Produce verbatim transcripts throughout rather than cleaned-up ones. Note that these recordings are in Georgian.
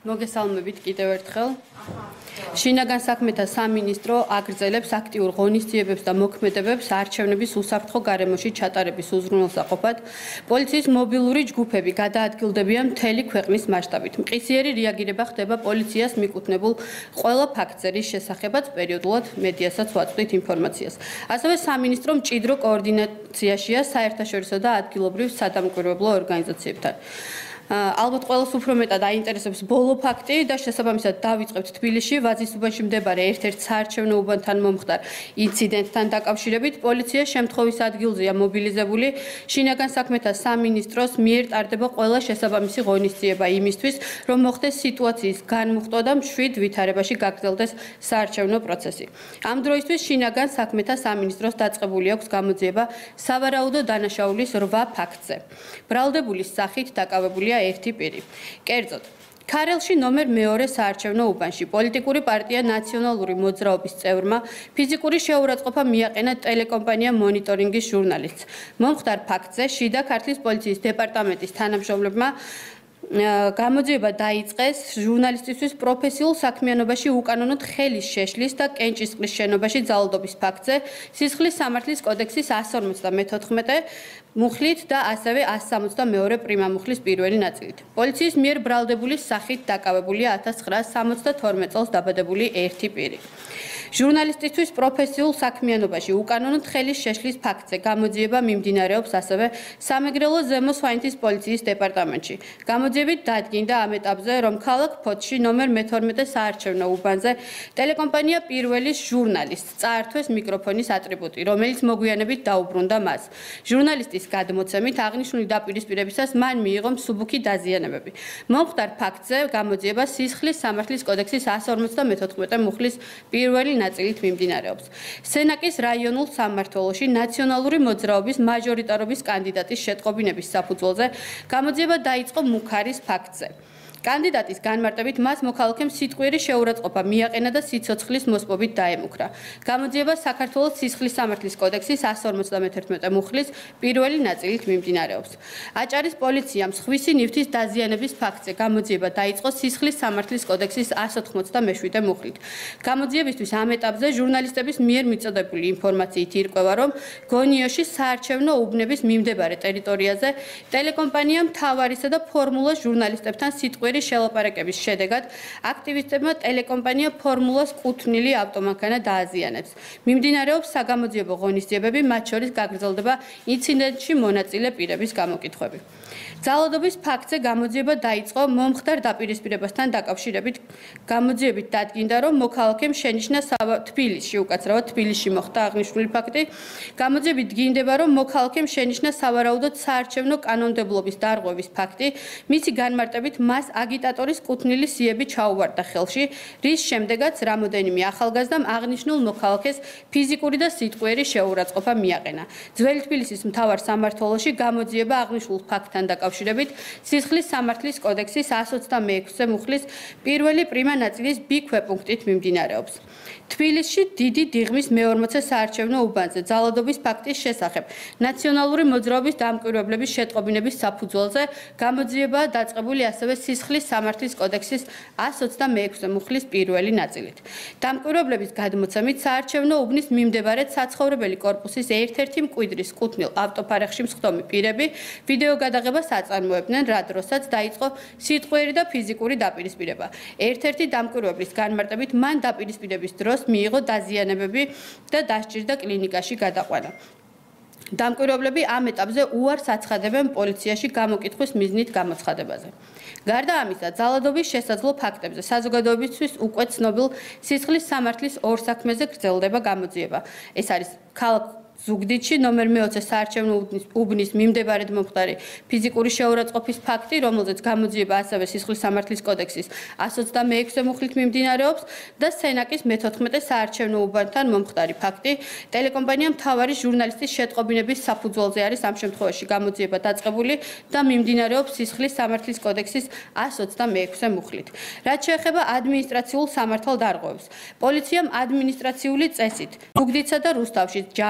მოგესალმებით კიდევ ერთხელ. შინაგან საქმეთა სამინისტრო აგრძელებს აქტიურ ღონისძიებებს და მოქმედებებს არჩევნების უსაფრთხო გარემოში ჩატარების უზრუნველსაყოფად. პოლიციის მობილური ჯგუფები გადაადგილდებიან მთელი ქვეყნის მასშტაბით. მყისიერი რეაგირება ხდება პოლიციას მიკუთვნებულ ყველა ფაქტზე, რის შესახებაც პერიოდულად მედიასაც ვაწვდით ინფორმაციას. ასევე სამინისტრო მჭიდრო კოორდინაციაშია საერთაშორისო და ადგილობრივ სადამკვირვებლო ორგანიზაციებთან. ალბათ ყველას უფრო მეტად აინტერესებს ბოლო ფაქტი და შესაბამისად დავიწყებთ თბილისში ვაზის უბანში მდებარე ერთ-ერთ საარჩევნო უბანთან მომხდარ ინციდენტთან დაკავშირებით. პოლიცია შემთხვევის ადგილზეა მობილიზებული. შინაგან საქმეთა სამინისტროს მიერ ტარდება ყველა შესაბამისი ღონისძიება იმისთვის, რომ მოხდეს სიტუაციის განმუხტვა და მშვიდ ვითარებაში გაგრძელდეს საარჩევნო პროცესი. ამ დროისთვის შინაგან საქმეთა სამინისტროს დაწყებული აქვს გამოძიება სავარაუდო დანაშაულის რვა ფაქტზე. ბრალდებულის სახით დაკავებულია ერთი პირი. კერძოდ, ქარელში ნომერ მეორე საარჩევნო უბანში პოლიტიკური პარტია ნაციონალური მოძრაობის წევრმა ფიზიკური შეურაცხყოფა მიაყენა ტელეკომპანია მონიტორინგის ჟურნალისტს. მომხდარ ფაქტზე შიდა ქართლის პოლიციის დეპარტამენტის თანამშრომლებმა გამოძიება დაიწყეს ჟურნალისტისთვის პროფესიულ საქმიანობაში უკანონოდ ხელის შეშლის და კენჭისყრის შენობაში ძალადობის ფაქტზე სისხლის სამართლის კოდექსის εκατს ორმოცდამეთოთხმეტე მუხლით და ასევე εκατს სამოცდამეორე პრიმამუხლის პირველი ნაწილით. პოლიციის მიერ ბრალდებულის სახით დაკავებულია ათას ცხრაას სამოცდათორმეტ წელს დაბადებული ერთი პირი. ჟურნალისტისთვის პროფესიულ საქმიანობაში უკანონოდ ხელის შეშლის ფაქტზე გამოძიება მიმდინარეობს ასევე სამეგრელო ზემო სვანეთის პოლიციის დეპარტამენტში. გამოძიებით დადგინდა ამ ეტაპზე, რომ ქალაქ ფოთში ნომერ მეთორმეტე საარჩევნო უბანზე ტელეკომპანია პირველის ჟურნალისტს წაართვეს მიკროფონის ატრიბუტი, რომელიც მოგვიანებით დაუბრუნდა მას. ჟურნალისტის გადმოცემით აღნიშნული დაპირისპირებისას მან მიიღო მსუბუქი დაზიანებები. მომხდარ ფაქტზე გამოძიება სისხლის სამართლის კოდექსის εκατს ორმოცდამეთოთხმეტე მუხლის პირველი ნაწილით მიმდინარეობს. სენაკის რაიონულ სამმართველოში ნაციონალური მოძრაობის მაჟორიტარობის კანდიდატის შეტყობინების საფუძველზე გამოძიება დაიწყო მუქარის ფაქტზე. კანდიდატის განმარტებით მას მოქალაქემ სიტყვიერი შეურაცხყოფა მიაყენა და სიცოცხლის მოსპობით დაემუქრა. გამოძიება საქართველოს სისხლის სამართლის კოდექსის εκατს ორმოცდამეთერთმეტე მუხლის პირველი ნაწილით მიმდინარეობს. აჭარის პოლიციამ სხვისი ნივთის დაზიანების ფაქტზე გამოძიება დაიწყო სისხლის სამართლის კოდექსის εκατს ოცდამეშვიდე მუხლით. გამოძიებისთვის ამ ეტაპზე ჟურნალისტების მიერ მიწოდებული ინფორმაციით ირკვევა, რომ გონიოში საარჩევნო უბნების მიმდებარე ტერიტორიაზე ტელეკომპანია მთავარისა და ფორმულას ჟურნალისტებთან სიტყვიერი შელაპარაკების შედეგად აქტივისტებმა ტელეკომპანია ფორმულას კუთვნილი ავტომანქანა დააზიანებს. მიმდინარეობს საგამოძიებო ღონისძიებები, მათ შორის გაგრძელდება ინციდენტში მონაწილე პირების გამოკითხვები. ძალადობის ფაქტზე გამოძიება დაიწყო მომხდარ დაპირისპირებასთან დაკავშირებით. გამოძიებით დადგინდა, რომ მოქალაქემ შენიშნა თბილისში, უკაცრავად თბილისში მოხდა აღნიშნული ფაქტი. გამოძიებით დგინდება, რომ მოქალაქემ შენიშნა სავარაუდოდ საარჩევნო კანონმდებლობის დარღვევის ფაქტი. მისი განმარტებით მას აგიტატორის კუთვნილი სიები ჩაუვარდა ხელში, რის შემდეგაც რამოდენიმე ახალგაზრდამ აღნიშნულ მოქალაქეს ფიზიკური და სიტყვიერი შეურაცხყოფა მიაყენა. ძველი თბილისის მთავარ სამმართველოში გამოძიება აღნიშნულ ფაქტთან დაკავშირებით სისხლის სამართლის კოდექსის εκατს ოცდამეექვსე მუხლის პირველი პრიმა ნაწილის ბ ქვეპუნქტით მიმდინარეობს. თბილისში დიდი დიღმის მეორმოცე საარჩევნო უბანზე ძალადობის ფაქტის შესახებ ნაციონალური მოძრაობის დამკვირვებლების შეტყობინების საფუძველზე გამოძიებაა დაწყებული ასევე სისხლის სამართლის კოდექსის εκατს ოცდამეექვსე მუხლის პირველი ნაწილით. დამკვირვებლების გადმოცემით საარჩევნო უბნის მიმდებარე საცხოვრებელი კორპუსის ერთ-ერთი მკვიდრის კუთვნილ ავტოფარეხში მსხდომი პირები ვიდეო გადაღებას აწარმოებდნენ, რა დროსაც დაიწყო სიტყვიერი და ფიზიკური დაპირისპირება. ერთ-ერთი დამკვირვებლის განმარტებით მან დაპირისპირების დროს მიიღო დაზიანებები და დასჭირდა კლინიკაში გადაყვანა. დამკვირვებლები ამ ეტაპზე უარს აცხადებენ პოლიციაში გამოკითხვის მიზნით გამოცხადებაზე. გარდა ამისა, ძალადობის შესაძლო ფაქტებზე საზოგადოებისთვის უკვე ცნობილ სისხლის სამართლის ორ საქმეზე გრძელდება გამოძიება. ეს არის ქალაქ ზუგდიდში ნომერ მეოცე საარჩევნო უბნის მიმდებარედ მომხდარი ფიზიკური შეურაცხყოფის ფაქტი, რომელზეც გამოძიება ასევე სისხლის სამართლის კოდექსის εκατს ოცდამეექვსე მუხლით მიმდინარეობს და სენაკის მეთოთხმეტე საარჩევნო უბანთან მომხდარი ფაქტი, ტელეკომპანია მთავარი ჟურნალისტის შეტყობინების საფუძველზე არის ამ შემთხვევაში გამოძიება დაწყებული და მიმდინარეობს სისხლის სამართლის კოდექსის εκατს ოცდამეექვსე მუხლით. რაც შეეხება ადმინისტრაციულ სამართალ დარღვევებს, პოლიციამ ადმინისტრაციული წესით ზუგდიდსა და რუსთავში ჯამში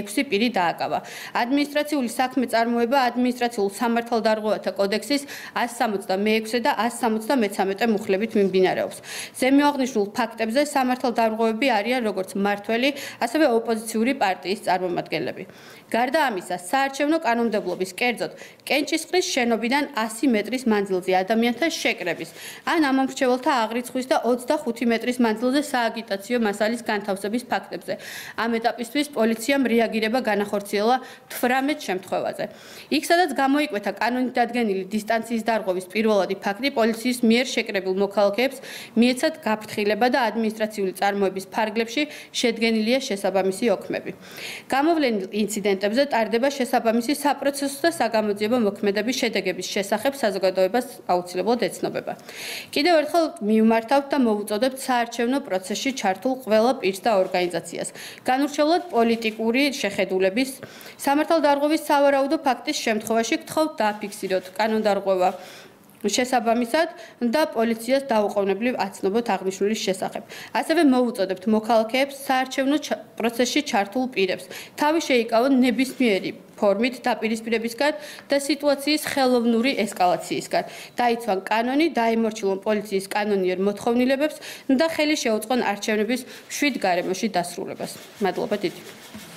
ექვსი პირი დააკავა. ადმინისტრაციული საქმე წარმოება ადმინისტრაციულ სამართალდარღვევათა კოდექსის ას სამოცდამეექვსე და ას სამოცდამეცამეტე მუხლებით მიმდინარეობს. ზემოაღნიშნულ ფაქტებზე სამართალდარღვევები არიან როგორც მმართველი, ასევე ოპოზიციური პარტიის წარმომადგენლები. გარდა ამისა, საარჩევნო კანონმდებლობის კერძოდ კენჭისყრის შენობიდან ასი მეტრის მანძილზე ადამიანთა შეკრების ან ამომრჩეველთა აღრიცხვის და ოცდახუთი მეტრის მანძილზე სააგიტაციო მასალის განთავსების ფაქტებზე. ამ ეტაპისთვის პოლიციამ რეაგირება განახორციელა თვრამეტ შემთხვევაზე. იქ, სადაც გამოიკვეთა კანონით დადგენილი დისტანციის დარღვევის პირველადი ფაქტი, პოლიციის მიერ შეკრებილ მოქალაქეებს მიეცათ გაფრთხილება და ადმინისტრაციული წარმოების ფარგლებში შედგენილია შესაბამისი ოქმები. გამოვლენილ ინციდენტებზე ტარდება შესაბამისი საპროცესო და საგამოძიებო მოქმედების შედეგების შესახებ საზოგადოებას აუცილებლად ეცნობება. კიდევ ერთხელ მივმართავთ და მოვუწოდებთ საარჩევნო პროცესში ჩართულ ყველა პირს და ორგანიზაციას. განურჩევლად პოლიტიკური შეხედულების, სამართალდარღვევის სავარაუდო ფაქტის შემთხვევაში გთხოვთ დააფიქსიროთ კანონდარღვევა შესაბამისად და პოლიციას დაუყოვნებლივ აცნობოთ აღნიშნულის შესახებ. ასევე მოვუწოდებთ მოქალაქეებს საარჩევნო პროცესში ჩართულ პირებს თავი შეიკავონ ნებისმიერი ფორმით დაპირისპირებისგან და სიტუაციის ხელოვნური ესკალაციისგან. დაიცვან კანონი, დაიმორჩილონ პოლიციის კანონიერ მოთხოვნილებებს და ხელი შეუწყონ არჩევნების მშვიდ გარემოში დასრულებას. მადლობა დიდი.